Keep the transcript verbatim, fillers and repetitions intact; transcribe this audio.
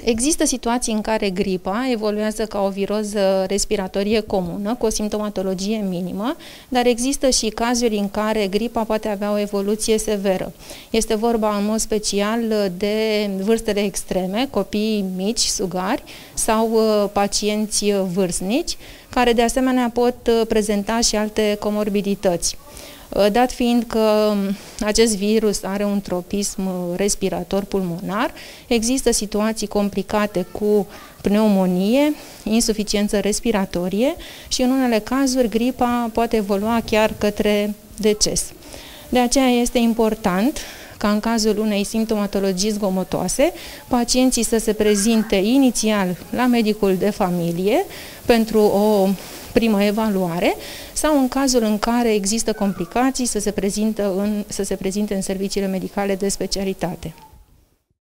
Există situații în care gripa evoluează ca o viroză respiratorie comună, cu o simptomatologie minimă, dar există și cazuri în care gripa poate avea o evoluție severă. Este vorba în mod special de vârstele extreme, copii mici, sugari sau pacienți vârstnici, care de asemenea pot prezenta și alte comorbidități. Dat fiind că acest virus are un tropism respirator pulmonar, există situații complicate cu pneumonie, insuficiență respiratorie și în unele cazuri gripa poate evolua chiar către deces. De aceea este important ca în cazul unei simptomatologii zgomotoase, pacienții să se prezinte inițial la medicul de familie pentru o primă evaluare sau în cazul în care există complicații să se, prezintă în, să se prezinte în serviciile medicale de specialitate.